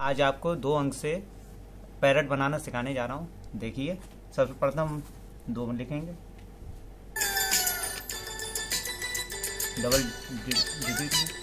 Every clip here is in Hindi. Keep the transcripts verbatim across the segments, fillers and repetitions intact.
आज आपको दो अंक से पैरट बनाना सिखाने जा रहा हूँ। देखिए, सबसे प्रथम दो में लिखेंगे, डबल डिजिट में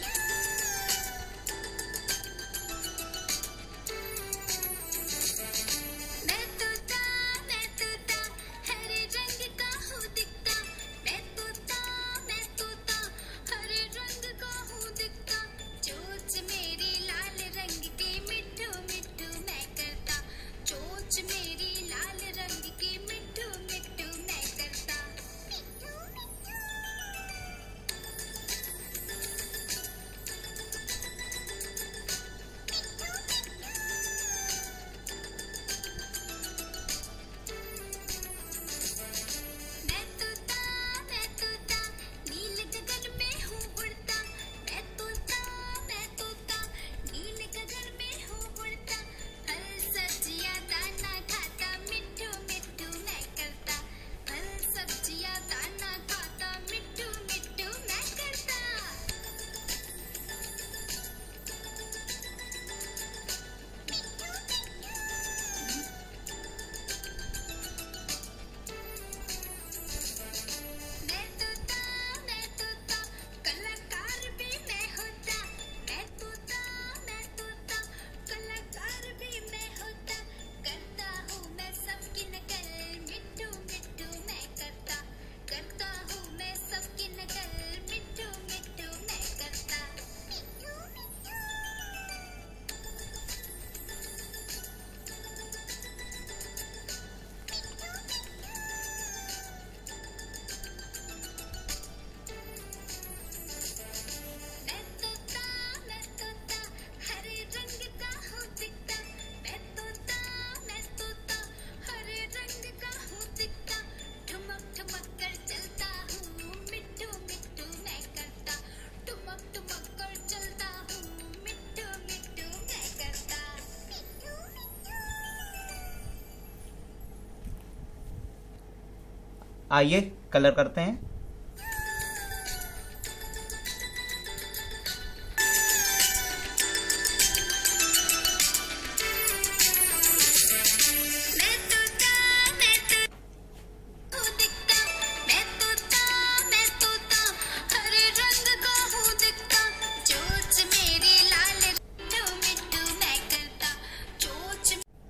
आइए कलर करते हैं।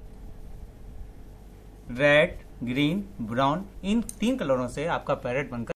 रेड, ग्रीन, ब्राउन, इन तीन कलरों से आपका पैरेट बनकर